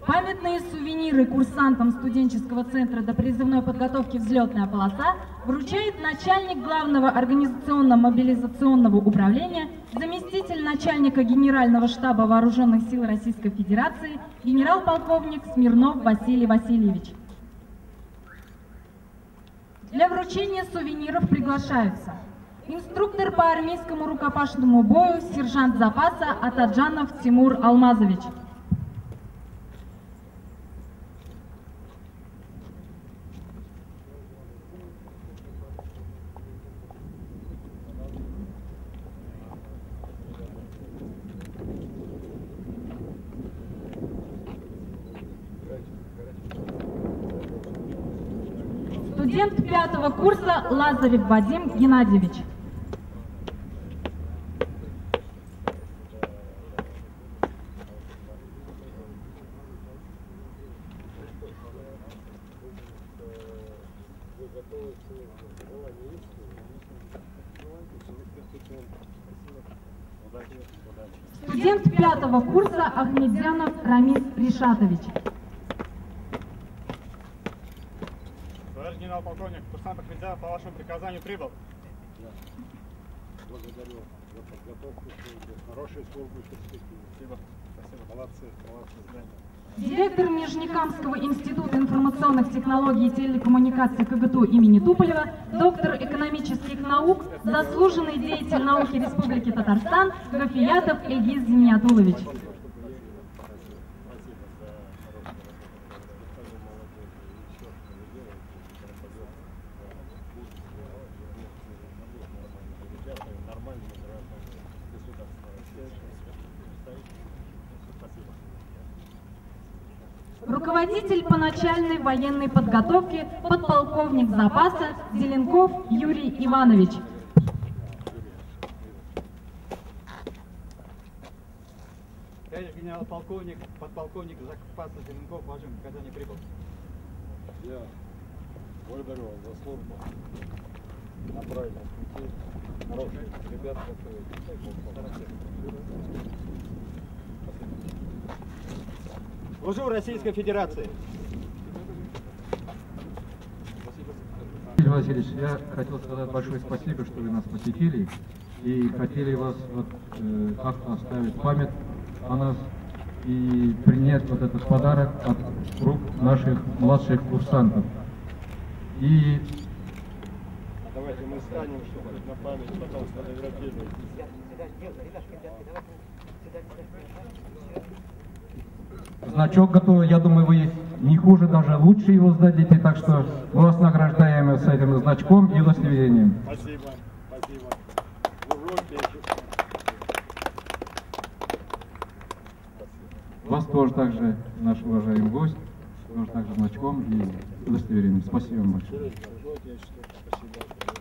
Памятные сувениры курсантам студенческого центра допризывной подготовки «Взлетная полоса» вручает начальник главного организационно-мобилизационного управления, заместитель начальника Генерального штаба Вооруженных сил Российской Федерации, генерал-полковник Смирнов Василий Васильевич. Для вручения сувениров приглашаются инструктор по армейскому рукопашному бою, сержант запаса Атаджанов Тимур Алмазович. Студент 5-го курса Лазарев Вадим Геннадьевич. Студент 5-го курса Ахмедзянов Рамис Ришатович. Товарищ генерал-полковник, курсант Ахмедзянов по вашему приказанию прибыл. Благодарю за подготовку, хорошие службы перспективы. Спасибо. Спасибо. Молодцы, молодцы. Директор Нижнекамского института информационных технологий и телекоммуникаций КГТУ имени Туполева, доктор экономических наук, заслуженный деятель науки Республики Татарстан Гафиятов Ильгиз Зиниатулович. Руководитель по начальной военной подготовке, подполковник запаса Зеленков Юрий Иванович. Товарищ генерал-полковник, подполковник запаса Зеленков по вашему приказанию прибыл. Я благодарю вас за службу на правильном пути. Хорошие ребята готовят. Служу в Российской Федерации. Василий Васильевич, я хотел сказать большое спасибо, что вы нас посетили и хотели вас как-то оставить память о нас и принять вот этот подарок от рук наших младших курсантов. И Давайте мы станем, чтобы на память потом сфотографировать. значок готовый, я думаю, вы не хуже, даже лучше его сдадите, так что мы вас награждаем с этим значком и удостоверением. Спасибо, спасибо. Служу Отечеству. Вас тоже также, наш уважаемый гость, тоже также значком и удостоверением. Спасибо вам большое. Служу Отечеству. Спасибо.